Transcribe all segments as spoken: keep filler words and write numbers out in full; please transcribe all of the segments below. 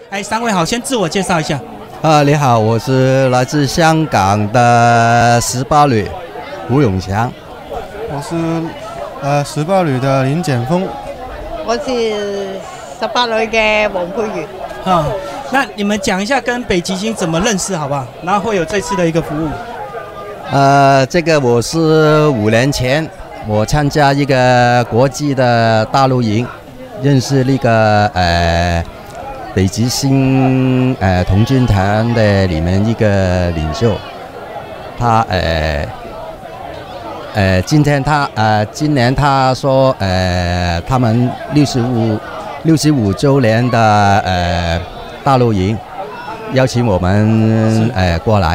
哎，三位好，先自我介绍一下。 啊，你好，我是来自香港的十八旅胡永祥。 我是呃十八旅的林简峰。 我是十八旅嘅黃佩瑜。 啊、嗯，那你们讲一下跟北极星怎么认识好不好？然后会有这次的一个服务。 呃，这个我是五年前我参加一个国际的大陆营，认识那个呃北极星呃童军团的里面一个领袖，他呃呃今天他呃今年他说呃他们六十五六十五周年的呃大陆营，邀请我们呃过来。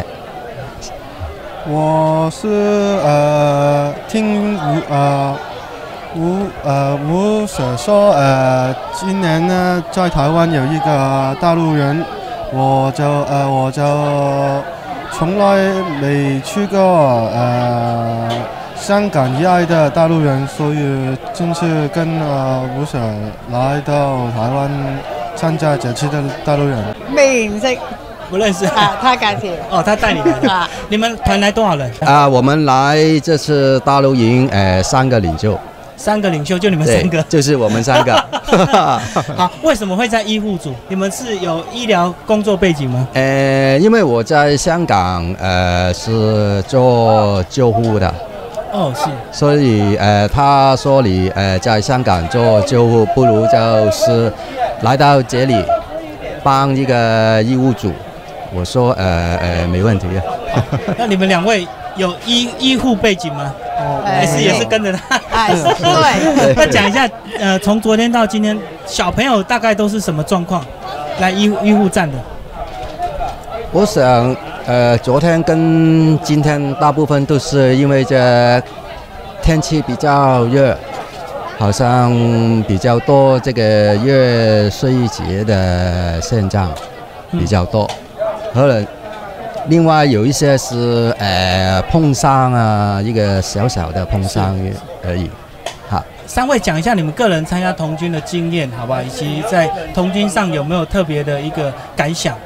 我是呃听吴呃吴呃吴所说呃今年呢在台湾有一个大陆人，我就呃我就从来没去过呃香港以外的大陆人，所以这次跟呃吴所来到台湾参加这次的大陆人。 未認識不认识啊，他介紹。 哦，他带你来的。 啊你们团来多少人？ 啊，我们来这次大陆营，呃，三个领袖， 三个领袖，就你们对三个。 就是我们三个。 好，为什么会在医护组？你们是有医疗工作背景吗？ 呃，因为我在香港，呃，是做救护的， 哦，是。 所以呃，他说你呃在香港做救护，不如就是来到这里帮一个医务组。我说呃呃没问题啊。 那你们两位有医医护背景吗？ 哦还是也是跟着他？ 啊，對。 那讲一下，呃，从昨天到今天，小朋友大概都是什么状况来医医护站的？ 我想呃昨天跟今天大部分都是因为这天气比较热，好像比较多这个热衰竭的现象比较多。可能另外有一些是呃碰伤啊，一个小小的碰伤而已。好， 三位讲一下你们个人参加童军的经验，好不好？以及在童军上有没有特别的一个感想？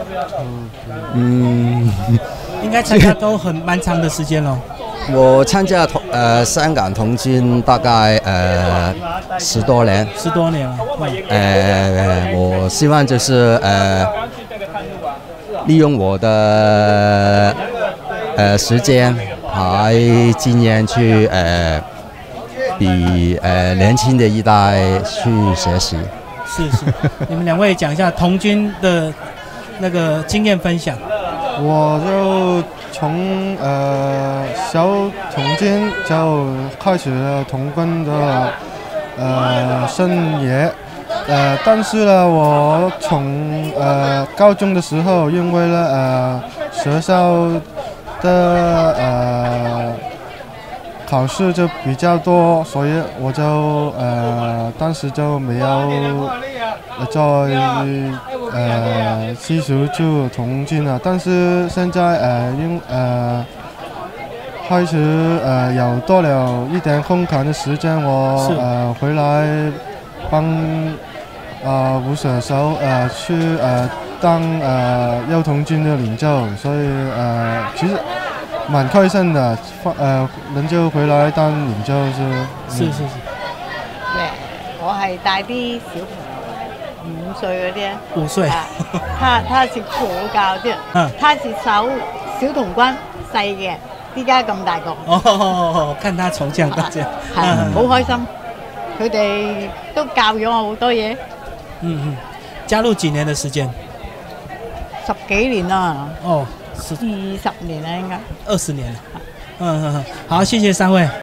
嗯， 应该参加都很蛮长的时间咯。 我参加童呃香港童军大概呃十多年， 十多年了。 呃，我希望就是呃。利用我的呃时间还经验去呃比呃年轻的一代去学习。 是是，你们两位讲一下童军的那个经验分享。 我就从呃小童军就开始了童军的呃生涯。呃，但是呢，我从呃高中的时候，因为呢呃学校的呃考试就比较多，所以我就呃当时就没有再呃继续做童军了。但是现在呃因呃开始呃有多了一点空闲的时间，我呃回来帮。啊，吴所手呃去呃当呃幼童军的领袖，所以呃其实蛮开心的，呃能夠回來當領袖是。 是是是。 誒，我係帶啲小朋友，五歲嗰啲啊。 五歲。 啊，他他是國教啲， 嗯， 他是手小童軍細嘅，依家咁大個。 哦，看他從降到這樣。 係好開心，佢哋都教咗我好多嘢。 嗯嗯，加入幾年的時間？ 十幾年啦。 哦，是二十年啦，應該。 二十年了。嗯嗯嗯，好，謝謝三位。